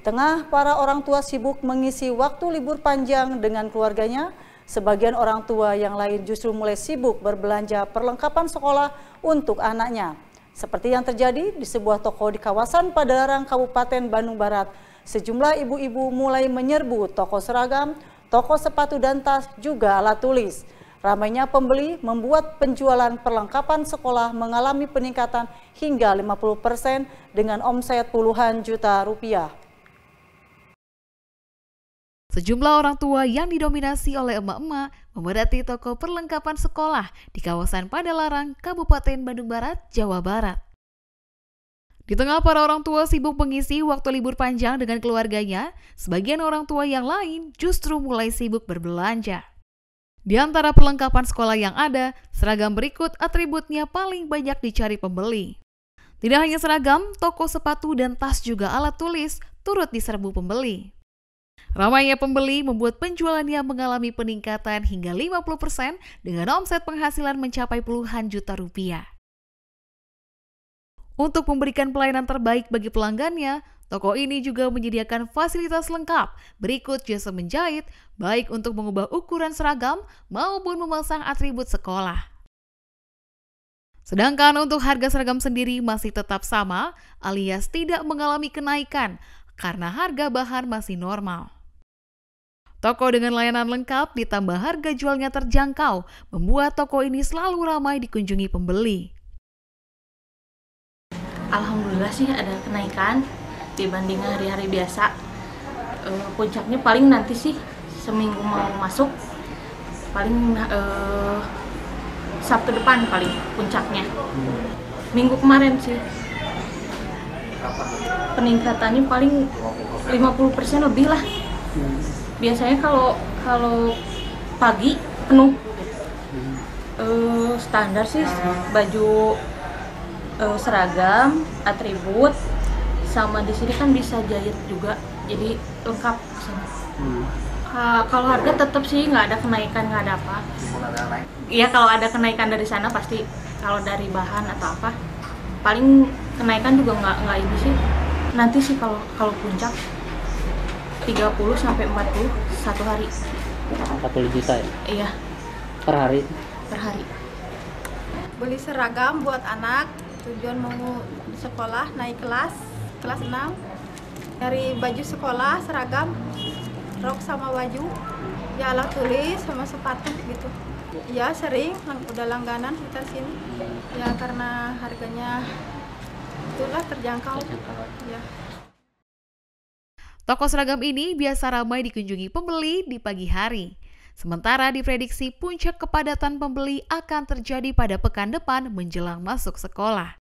tengah para orang tua sibuk mengisi waktu libur panjang dengan keluarganya, sebagian orang tua yang lain justru mulai sibuk berbelanja perlengkapan sekolah untuk anaknya. Seperti yang terjadi di sebuah toko di kawasan Padalarang, Kabupaten Bandung Barat. Sejumlah ibu-ibu mulai menyerbu toko seragam, toko sepatu dan tas, juga alat tulis. Ramainya pembeli membuat penjualan perlengkapan sekolah mengalami peningkatan hingga 50% dengan omset puluhan juta rupiah. Sejumlah orang tua yang didominasi oleh emak-emak memadati toko perlengkapan sekolah di kawasan Padalarang, Kabupaten Bandung Barat, Jawa Barat. Di tengah para orang tua sibuk mengisi waktu libur panjang dengan keluarganya, sebagian orang tua yang lain justru mulai sibuk berbelanja. Di antara perlengkapan sekolah yang ada, seragam berikut atributnya paling banyak dicari pembeli. Tidak hanya seragam, toko sepatu dan tas juga alat tulis turut diserbu pembeli. Ramainya pembeli membuat penjualannya mengalami peningkatan hingga 50% dengan omset penghasilan mencapai puluhan juta rupiah. Untuk memberikan pelayanan terbaik bagi pelanggannya, toko ini juga menyediakan fasilitas lengkap berikut jasa menjahit, baik untuk mengubah ukuran seragam maupun memasang atribut sekolah. Sedangkan untuk harga seragam sendiri masih tetap sama, alias tidak mengalami kenaikan karena harga bahan masih normal. Toko dengan layanan lengkap ditambah harga jualnya terjangkau, membuat toko ini selalu ramai dikunjungi pembeli. Alhamdulillah sih ada kenaikan dibanding hari-hari biasa. Puncaknya paling nanti sih seminggu mau masuk, paling Sabtu depan paling puncaknya. Minggu kemarin sih peningkatannya paling 50% lebih lah. Biasanya kalau pagi penuh. Standar sih baju, seragam, atribut, sama di sini kan bisa jahit juga, jadi lengkap. Kalau harga tetap sih nggak ada kenaikan, nggak ada apa. Iya, kalau ada kenaikan dari sana pasti, kalau dari bahan atau apa, paling kenaikan juga nggak ini sih. Nanti sih kalau puncak 30 sampai 40 satu hari. 40 juta ya? Iya. Per hari? Per hari. Beli seragam buat anak, tujuan mau sekolah naik kelas 6. Dari baju sekolah, seragam, rok sama baju, ya alat tulis sama sepatu gitu. Ya sering, udah langganan kita sini. Ya karena harganya itulah terjangkau. Ya. Toko seragam ini biasa ramai dikunjungi pembeli di pagi hari. Sementara diprediksi puncak kepadatan pembeli akan terjadi pada pekan depan menjelang masuk sekolah.